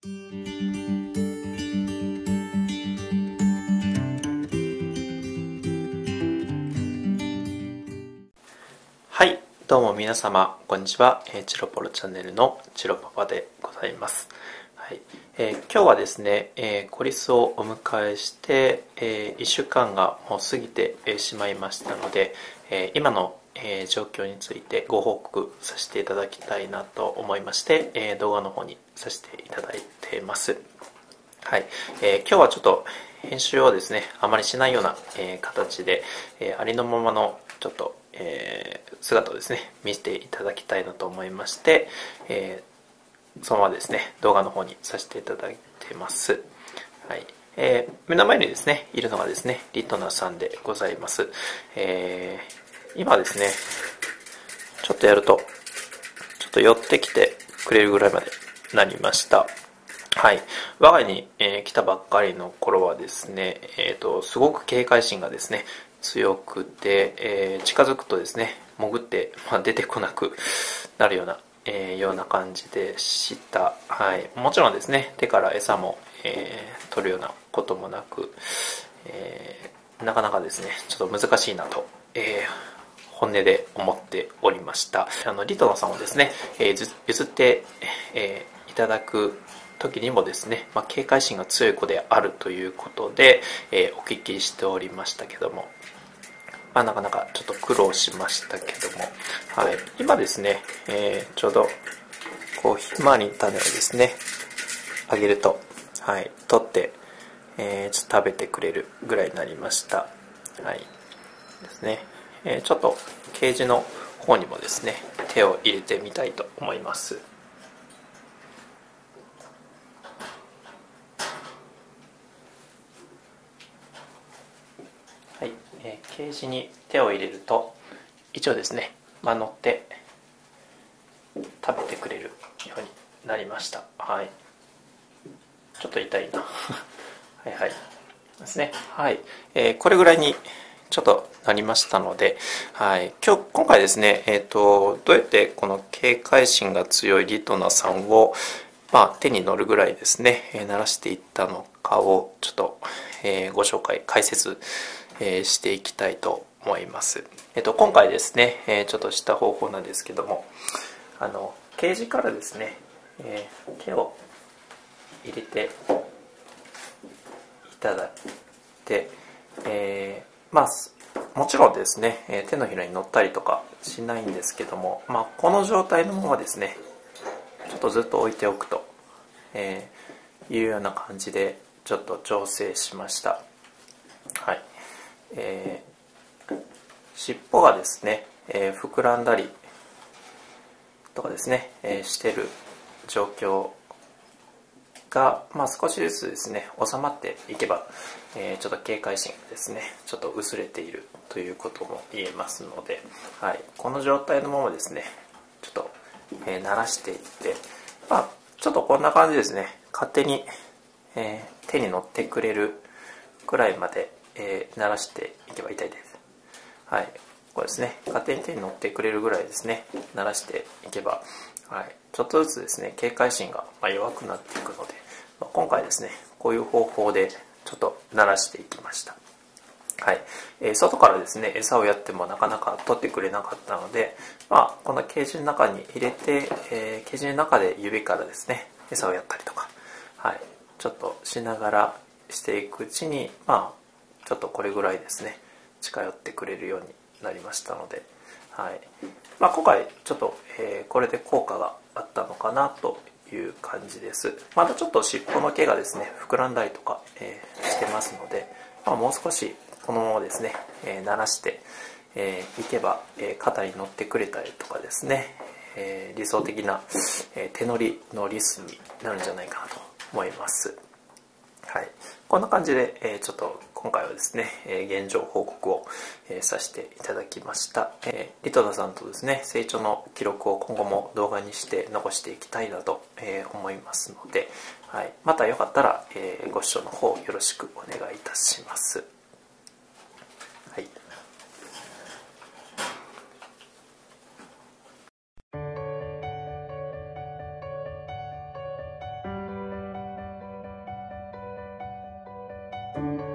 はい、どうも皆様こんにちは。チロポロチャンネルのチロパパでございます。はい、今日はですね、コリスをお迎えして、1週間がもう過ぎてしまいましたので、今の状況についてご報告させていただきたいなと思いまして、動画の方にさせていただいています。はい、今日はちょっと編集をですねあまりしないような、形で、ありのままのちょっと、姿をですね見せていただきたいなと思いまして、そのままですね動画の方にさせていただいてます。はい、目の前にですねいるのがですねリトナさんでございます。今ですねちょっとやるとちょっと寄ってきてくれるぐらいまでなりました。はい、我が家に、来たばっかりの頃はですね、すごく警戒心がですね強くて、近づくとですね潜って、出てこなくなるような感じでした。はい、もちろんですね手から餌も、取るようなこともなく、なかなかですねちょっと難しいなと、本音で思っておりました。リトノさんをですね、譲って、いただく時にもですね、警戒心が強い子であるということで、お聞きしておりましたけども、なかなかちょっと苦労しましたけども、はい、今ですね、ちょうどこうひまわりに種をですねあげると、はい、取って、ちょっと食べてくれるぐらいになりました。はいですね、ちょっとケージの方にもですね手を入れてみたいと思います。はい、ケージに手を入れると一応ですね乗って食べてくれるようになりました。はい、ちょっと痛いなはいはいですね。はい、これぐらいにちょっとなりましたので、はい、今回ですね、どうやってこの警戒心が強いリトナさんを、手に乗るぐらいですね、慣らしていったのかをちょっと、ご紹介解説、していきたいと思います。今回ですね、ちょっとした方法なんですけども、ケージからですね、手を入れていただいて、もちろんですね手のひらに乗ったりとかしないんですけども、この状態のままですねちょっとずっと置いておくと、いうような感じでちょっと調整しました。はい、尻尾がですね、膨らんだりとかですね、してる状況が、少しずつですね収まっていけば、ちょっと警戒心がですねちょっと薄れているということも言えますので、はい、この状態のままですねちょっと、慣らしていって、ちょっとこんな感じですね勝手に、手に乗ってくれるくらいまで、慣らしていけば痛いです。はい、これですね勝手に手に乗ってくれるぐらいですね慣らしていけば、はい、ちょっとずつですね警戒心が弱くなっていくので、今回ですねこういう方法でちょっと慣らしていきました。はい、外からですね餌をやってもなかなか取ってくれなかったので、このケージの中に入れて、ケージの中で指からですね餌をやったりとか、はい、ちょっとしながらしていくうちに、ちょっとこれぐらいですね近寄ってくれるようになりましたので、はい、今回ちょっと、これで効果があったのかなという感じです。まだちょっと尻尾の毛がですね膨らんだりとか、してますので、もう少しこのままですね、慣らしていけば、肩に乗ってくれたりとかですね、理想的な、手乗りのリスになるんじゃないかなと思います。はい、こんな感じで、ちょっと今回はですね、現状報告を、させていただきました。リトナさんとですね成長の記録を今後も動画にして残していきたいなと、思いますので、はい、またよかったら、ご視聴の方よろしくお願いいたします。はい、 す。